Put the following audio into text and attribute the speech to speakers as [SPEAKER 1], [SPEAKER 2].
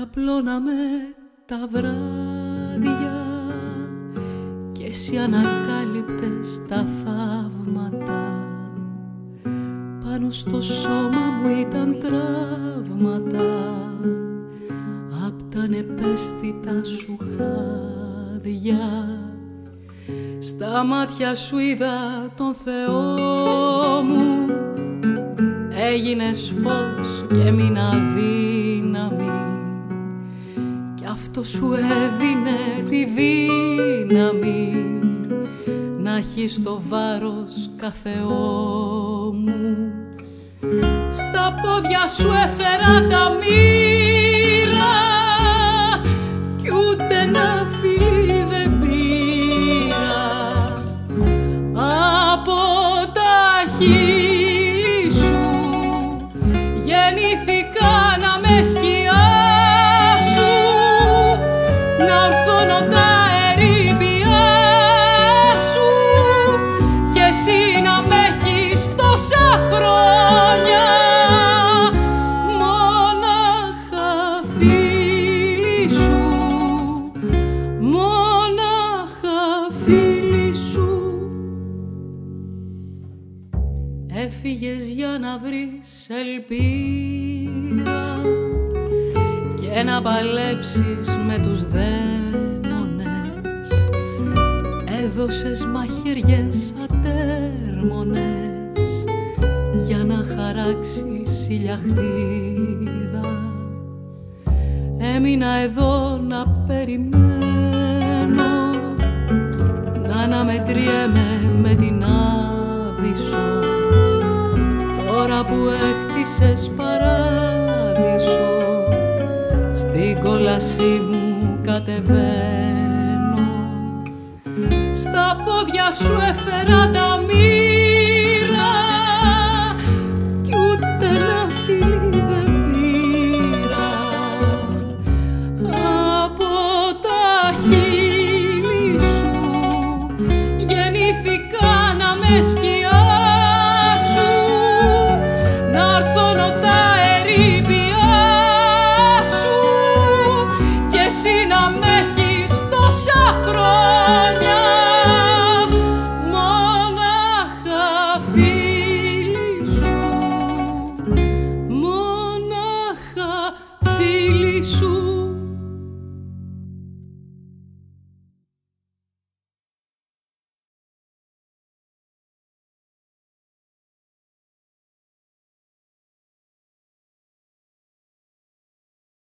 [SPEAKER 1] ξαπλώναμε τα βράδια κι εσύ ανακάλυπτες τα θαύματα. Πάνω στο σώμα μου ήταν τραύματα απ' τα ανεπαίσθητα σου χάδια. Στα μάτια σου είδα τον Θεό μου, έγινες φως και έμεινα δύναμη κι αυτό σου έδινε τη δύναμη να έχεις το βάρος κάθε ώμου. Στα πόδια σου έφερα τα μοίρα κι ούτε ένα φιλί δεν πήρα από τα χείλη σου. Γεννήθηκα να με σκιάσω, να ορθώνω τα ερείπια σου κι εσύ να με έχεις τόσα χρόνια. Μόναχα φίλη σου, μόναχα φίλη σου. Έφυγες για να βρεις ελπίδα και να παλέψεις με τους δαίμονες. Έδωσες μαχαιριές ατέρμονες για να χαράξεις ηλιαχτίδα. Έμεινα εδώ να περιμένω, να αναμετριέμαι με την Άβυσσο. Τώρα που έχτισες παράδεισο, στην κόλασή μου κατεβαίνω. Στα πόδια σου έφερα τα μοίρα κι ούτε ένα φιλί δεν πήρα από τα χείλη σου. Γεννήθηκα να με σκιάσω, να ορθώνω τα ερείπια σου κι εσύ να με έχεις τόσα χρόνια.